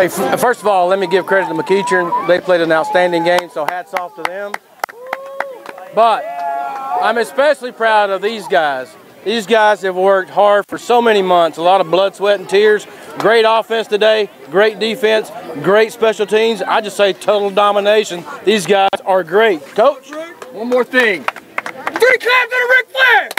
Hey, first of all, let me give credit to McEachern. They played an outstanding game, so hats off to them. But I'm especially proud of these guys. These guys have worked hard for so many months, a lot of blood, sweat, and tears. Great offense today, great defense, great special teams. I just say total domination. These guys are great. Coach? One more thing. 3 claps and a Ric Flair!